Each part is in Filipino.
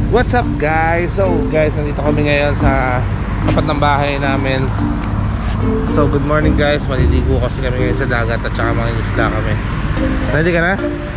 What's up guys? So guys, nandito kami ngayon sa tapat ng bahay namin. So good morning guys, maliligo kasi kami ngayon sa dagat at saka mga isda kami. Ready ka na?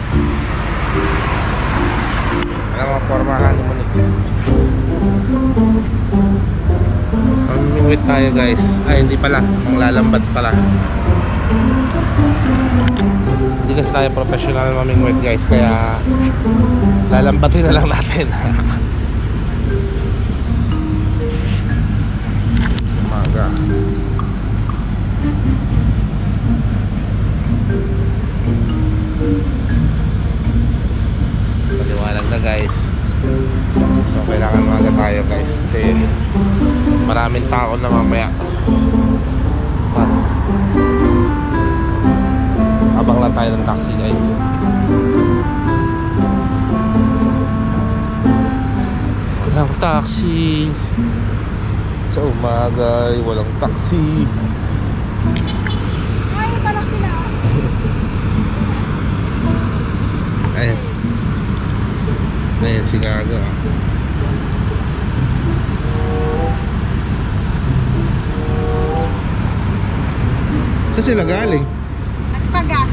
Ano mga formahan mo nito? Mamimingwit tayo guys. Ay hindi pala, manglalambat pala. Hindi kasi tayo professional mamingwit guys, kaya lalambatin na lang natin. Sumaga. Maliwanag na guys. So kailangan maaga tayo guys kasi maraming tao na mamaya. Abang lang tayo ng taxi guys. Walang taxi sa umaga, walang taxi. Ay, parang sila. Ayan. Ayan si Gaga. Saan sila galing? Nagpagas.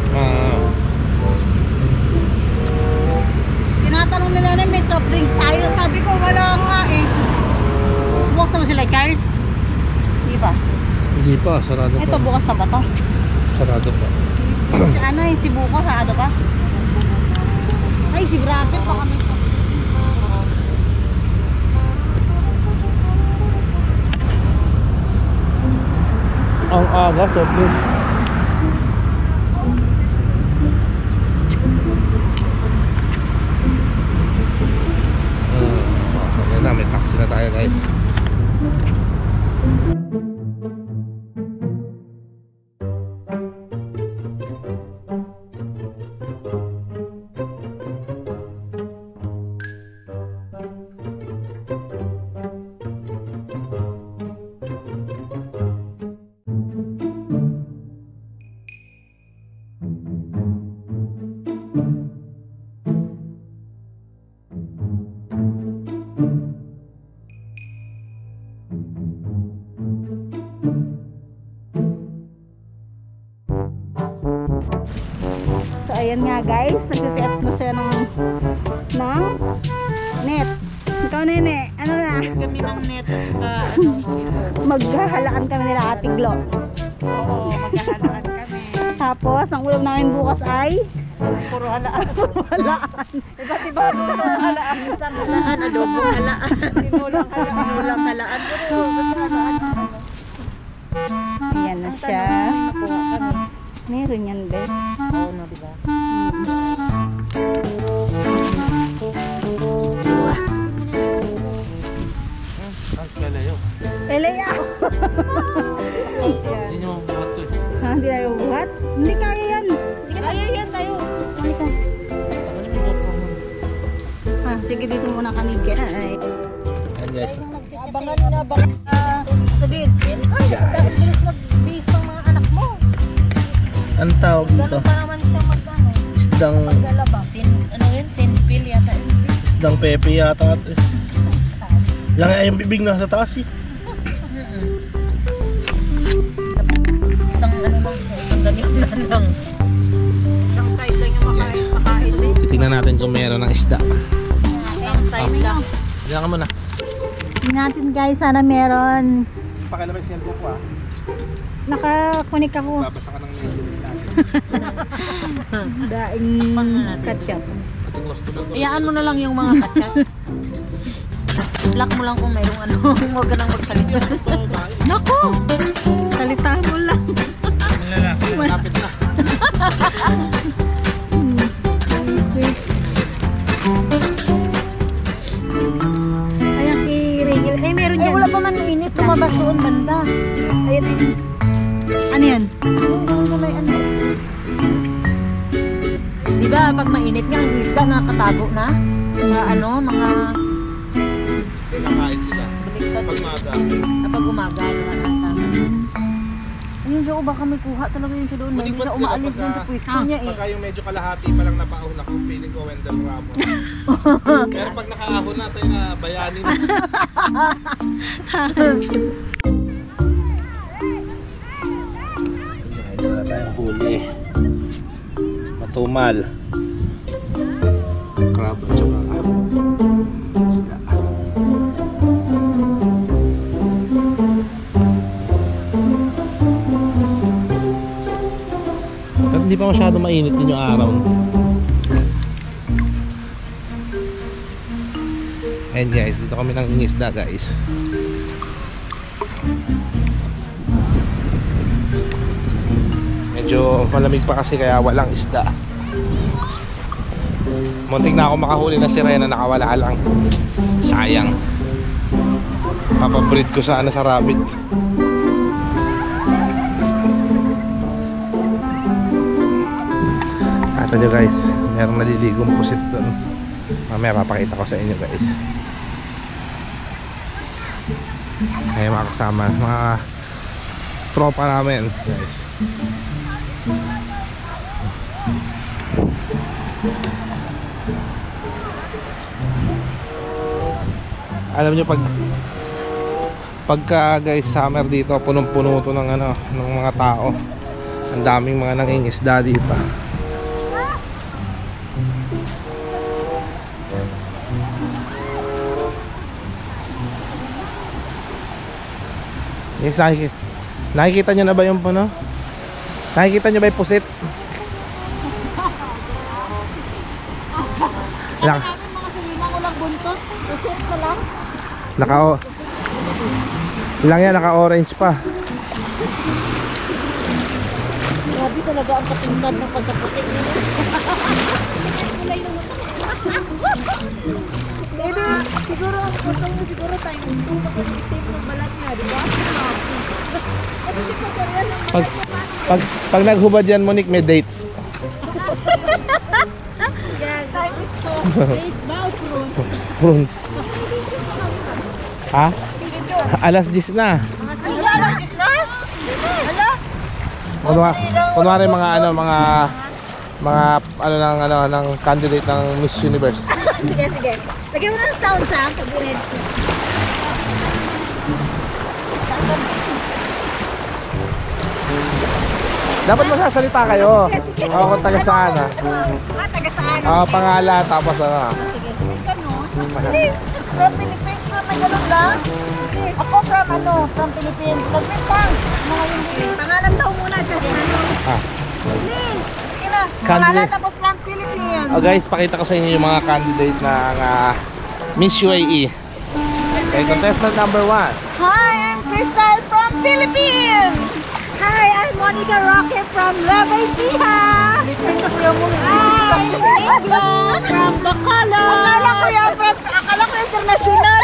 Tinatanong nila na may soft drinks tayo. Sabi ko wala nga eh. Bukas naman sila Charles. Di ba? Hindi pa, sarado pa. Ito bukas na ba to? Sarado pa. Si ano eh, si Buko, sarado pa? Ay, si Bracket pa kami. Ang aga, soft drinks. Okay na, may taxi na tayo guys. So ayan nga guys, nagsiset na siya ng net. Ikaw nene, ano na? Kami ng net. Maghahalaan kami nila Ate Glo. Oo, maghahalaan kami. Tapos, ang ulam namin bukas ay Puro halaan. halaan. Iba't iba halaan. Isang halaan, adobong halaan. Tinulang halaan. Pero basta halaan. Ayan na siya. Nakuha kami. Meron yan guys. Oo, no, diba? Ang kalayo. Elea! Hindi nyo mabuhat to eh. Ha, hindi na yung buhat? Hindi kaya yan. Kaya yan tayo. Halika. Ha, sige dito muna kami guys. Ayan guys. Abangan na, abangan na. Sabihin, ay, bilis mag-base ng mga anak mo. Ang tawag dito? Ganun pa naman siya mag-ano. Isdang Maglalaba. Ano yun? Sinpil yata yun. Isdang pepe yata ito eh. Lang ay yung bibig na sa taas eh. Isang ano bang isang ganyan na lang. Isang side lang yung makain din. Titingnan natin kung meron ng isda. Isang side lang. Diyan ka muna. Hindi natin guys, sana meron. Pakialam yung cellphone ko ah. Nakakunik ako. Babasa ka ng message natin. Daing ketchup. Ating gusto lang. Iyaan mo na lang yung mga katsa. Lock mo lang kung mayroong ano. Huwag ka nang magsalita. Naku! Salitaan mo lang. Lalaki, lapit na. Ayan kay Regil. Eh, meron dyan. Wala pa man init. Tumabas doon banda. Ayan, ayan. Ano yan? Doon sa may ano. Diba pag mainit nga, ang isda nakatago na. Mga ano, mga Nakain sila. baliktad. Pag maga. Kapag umaga, ano. Ayun siya o baka may kuha talaga yun siya doon. Mali Hindi ba't siya di ba umaalis pagka- doon sa pwesto niya eh. Pagka yung medyo kalahati pa lang napaahon ako, feeling ko Wendell Ramos. Pero pag nakaahon na tayo na bayani na. Guys, wala tayong huli. Matumal. Crab at saka isda. Pero hindi pa masyado mainit din yung araw. And guys, dito kami ng ingisda guys. Medyo malamig pa kasi kaya walang isda. Muntik na ako makahuli na sirena, nakawala lang. Sayang. Papabreed ko sana sa rabbit. Ito nyo guys, merong naliligong pusit doon. Mamaya papakita ko sa inyo guys. Ay mga kasama, mga tropa namin guys. Alam nyo pagka guys summer dito, punong-puno to ng ano, ng mga tao. Ang daming mga nangingisda dito. Yes, nakikita nyo na ba yung puno? Nakikita nyo ba yung pusit? Mga silina ko lang buntot. Pusit ko lang. Lang yan, naka-orange pa. Grabe talaga ang katingkad ng pagkaputik nila. Siguro ang putong mo siguro tayo ito kapag-isip ng balat niya, di ba? Kasi si Pagkarian ang Pag naghubad yan, Monique, may dates. time is so dates ba o prune? Prunes. Ha? Alas 10 na. Alas is na? Hala? Kunwari mga ano, mga ng candidate ng Miss Universe. Sige, sige. Lagyan mo ng sound sa pag red. Dapat magsasalita kayo. Oo, kung taga saan ha. Taga saan? Oo, pangalan, tapos ano. Sige. Please, from Philippines na may ganun lang? Ako from Philippines. Lagpit lang. Pangalan daw muna. Just ano. Ah. Please. Sige na. Candidate. Pangalan tapos from Philippines. Oh guys, pakita ko sa inyo yung mga candidate ng Miss UAE. Okay, contestant number 1. Hi, I'm Crystal from Philippines. Hi, I'm Monica Roque from Nueva Ecija. Hi, Ingla from Bacolod. Akala ko international.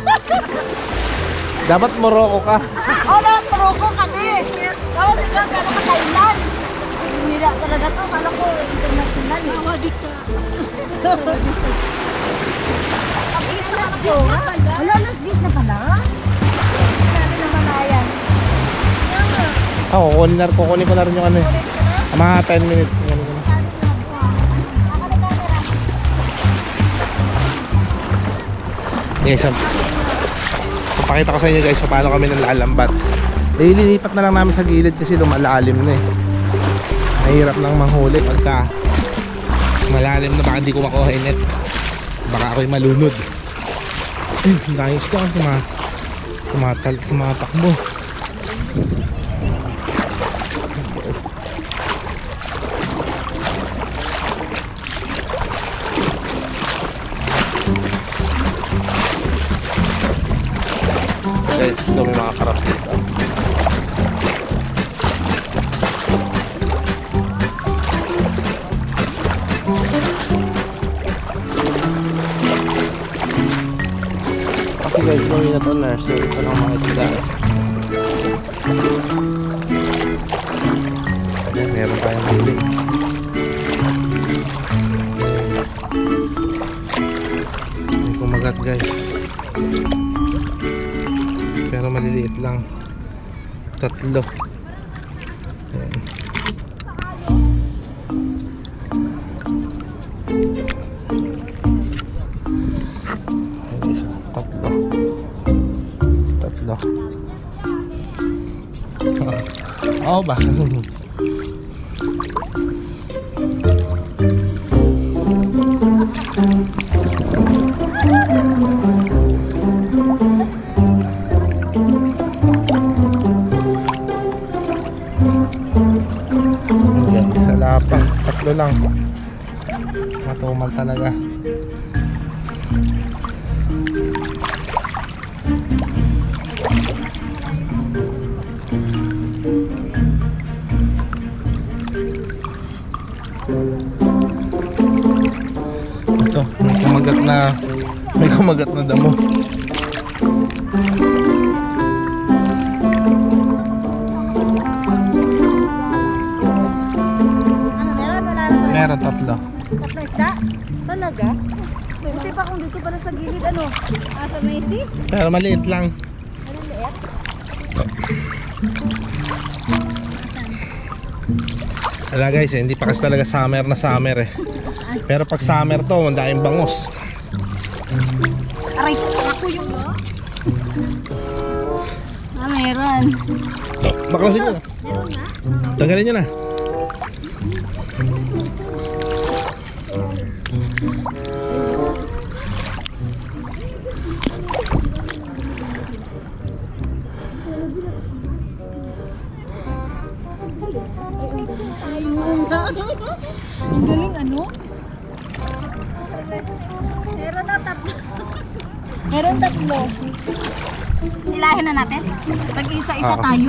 Dapat Morocco ka. Wala, Morocco kami. Tapos ikaw, akala ko Thailand. Hinira talaga to, akala ko international. Nawadit ka. Wala, nas-gate na pala. Sabi na malayan. Kukunin ko na rin yung ano eh. Mga 10 minutes. Guys, pakita ko sa inyo guys paano kami nalalambat. Lilipat na lang namin sa gilid kasi lumalalim na eh. Mahirap nang manghuli pagka malalim na, baka hindi ko makuha yung net. Baka ako'y malunod. Ang dahil isda tumatakbo. Guys, ito may mga karap dito. Kasi guys, gawin na ito nursery. Ito lang mga isda. Ayan, meron tayong huli. May kumagat guys. Pero maliliit lang. 3. Ayan, isa, tatlo. Oo ba? Ayan, isa lapang. Tatlo lang. Matumal talaga. Ito, may kumagat na damo. Ano, meron? Wala na ba? Meron tatlo. Tatlo isda? Talaga? Buti pa kung dito pala sa gilid, ano? Sa Macy? Pero maliit lang. Ano liit? Wala guys, hindi pa kasi talaga summer na summer eh. Pero pag summer to, mandayang bangos. Aray, ako yung... meron. Baklasin nyo na. Meron nga? Tanggalin nyo na. Ang galing, ano? Meron na tatlo. Meron tatlo. Nilahin na natin? Pag-isa-isa Oo. tayo.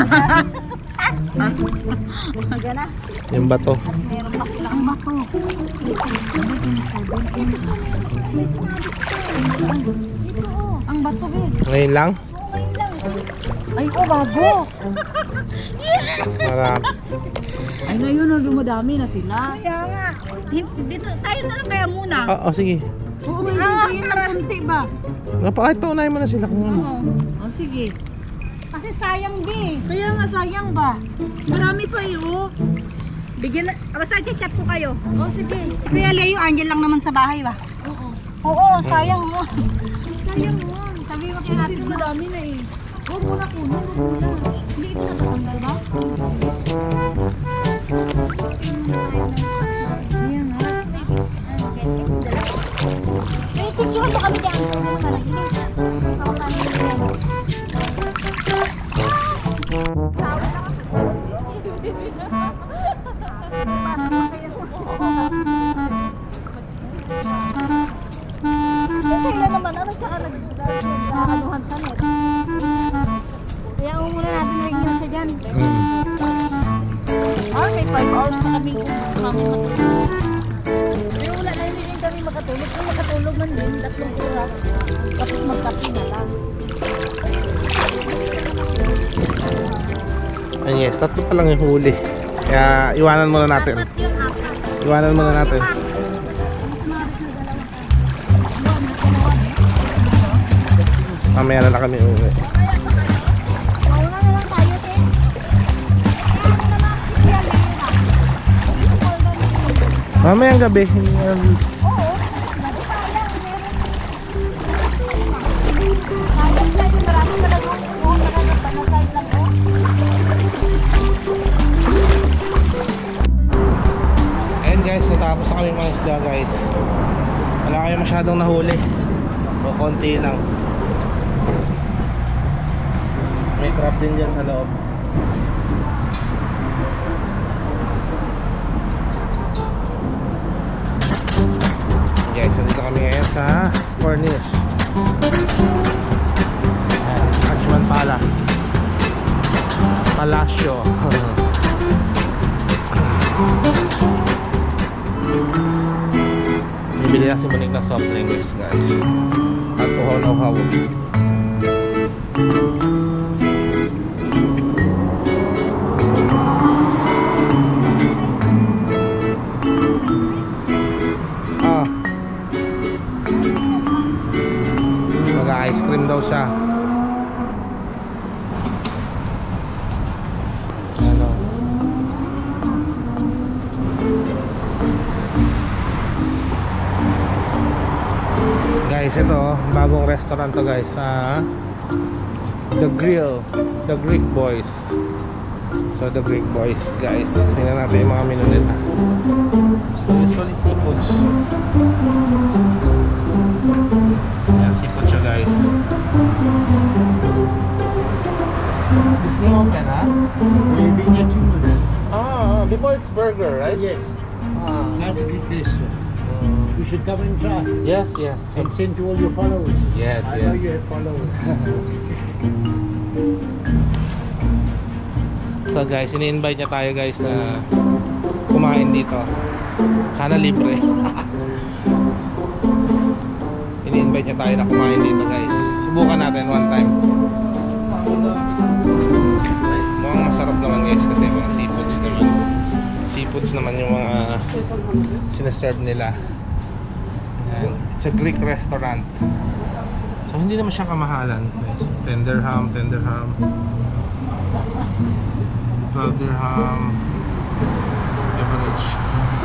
Magana. Yung bato. Meron pa silang bato. Ito oh. Ang bato, Ben. Ngayon lang. Ngayon lang. Ay, oh, bago. Marami. Ay, ngayon na dumadami na sila. Kaya nga. Dito, tayo na lang kaya muna. Oo, sige. Oo, may hintayin na kunti ba? Napakahit paunahin mo na sila kung ano. O, sige. Kasi sayang, Be. Kaya nga sayang ba? Marami pa yun. Bigyan na, basta chat ko kayo. O, sige. Si Kuya Leo, andyan lang naman sa bahay ba? Oo. Oo, sayang mo. Sayang mo. Sabi mo kay Kasi natin na. dumadami na eh. Huwag mo na kunin. Huwag mo na. Hindi ito natatanggal ba? Ayan nga. May picture sa kami dyan. Sa kami pala. Ako tayo. Kailan naman, ano siya ka nag-anuhan sa net? Kaya muna natin rin siya dyan. May 5 hours na kami matulog. Pero wala na hindi kami makatulog. Kung makatulog man din, 3 oras. Tapos magkapi na lang. Ay yes, tatlo pa lang yung huli. Kaya iwanan muna natin. Dapat yung apat. Iwanan muna natin. Mamaya na lang kami uwi. Mauna na lang tayo, te. Ano naman, Kuya Leo na. Mamayang gabi. Oo, dati sayang, meron. Sayang tayo, marami ka lang oh, marami pa na side lang oh. Ayan guys, natapos na kami mga isda guys. Wala kayo masyadong nahuli. O konti lang. May crab din dyan sa loob. Guys, nandito kami ngayon sa Cornish. Achman Palace. Palacio. Bibili na si Monique ng soft drinks guys. At uhaw-uhaw. Mag-ice cream daw siya. Ano? Guys, ito bagong restaurant to guys, The Grill, The Greek Boys. So The Greek Boys guys, tingnan natin yung mga menu nila. So usually seafoods. Yan, seafood siya guys. This new open, ha? We've been here 2 months. Before it's burger, right? Yes. That's a good restaurant. You should come and try. Yes, yes. And send to all your followers. Yes, I know yes. you have followers. So guys, ini-invite niya tayo guys na kumain dito. Sana libre. Ini-invite niya tayo na kumain dito guys. Subukan natin one time. Mukhang masarap naman guys kasi mga seafoods naman. Seafoods naman yung mga sinaserve nila. Ayan. It's a Greek restaurant. So hindi naman siya kamahalan guys. Tender ham. 12 dirham average.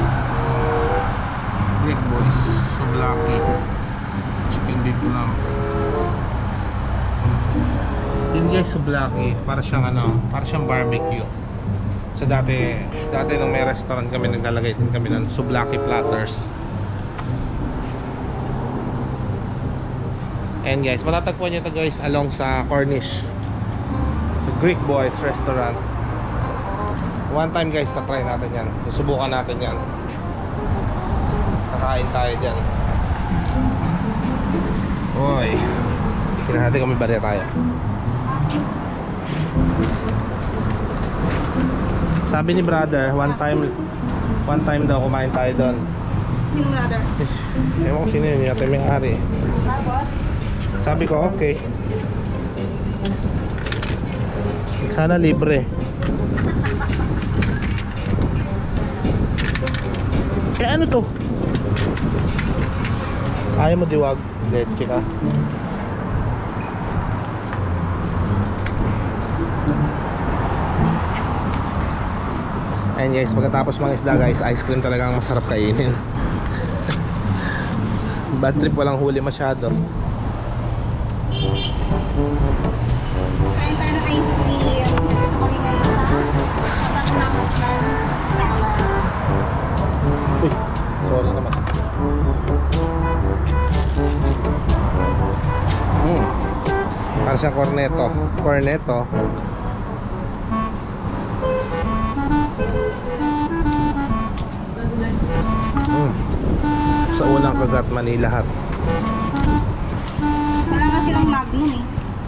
Greek Boys, souvlaki, chicken beef lamb. Yun guys, souvlaki, para siyang barbecue. So dati nung may restaurant kami, naglalagay din kami ng souvlaki platters. And guys, matatagpuan nyo ito guys along sa Cornish, sa Greek Boys restaurant. One time guys, na-try natin yan. Susubukan natin yan. Kakain tayo dyan. Oy, tingnan natin kung may barya tayo. Sabi ni brother, one time daw kumain tayo doon. Sino brother? Ewan ko sino yun, yata may ari. Tapos? Sabi ko okay, sana libre. Ano to? Ayaw mo diwag? Leche ka. Ayan guys, pagkatapos mga isda guys, ice cream talagang masarap kainin. Bad trip, walang huli masyado. Kain tayo ng ice cream. Nandito kami ngayon sa Patnamos ng Dallas. Uy, sorry naman. Para siyang corneto. Sa unang kagat, Manila Hot. Wala nga silang Magnum eh.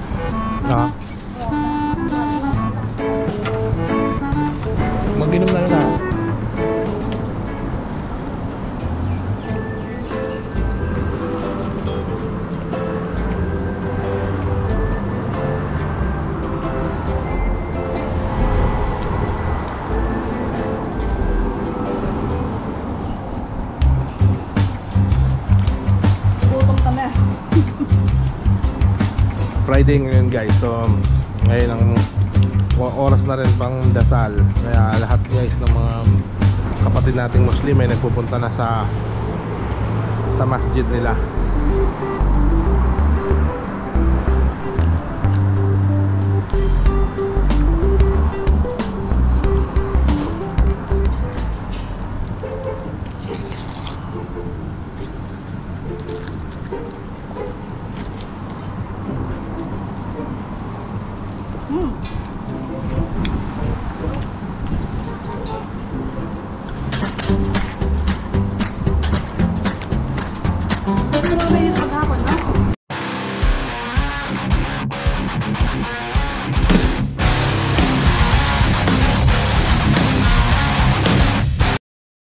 Mag-inom na lang. Gutom kami. Friday ngayon guys, so ngayon ang oras na rin pang dasal, kaya lahat guys ng mga kapatid nating Muslim ay nagpupunta na sa masjid nila.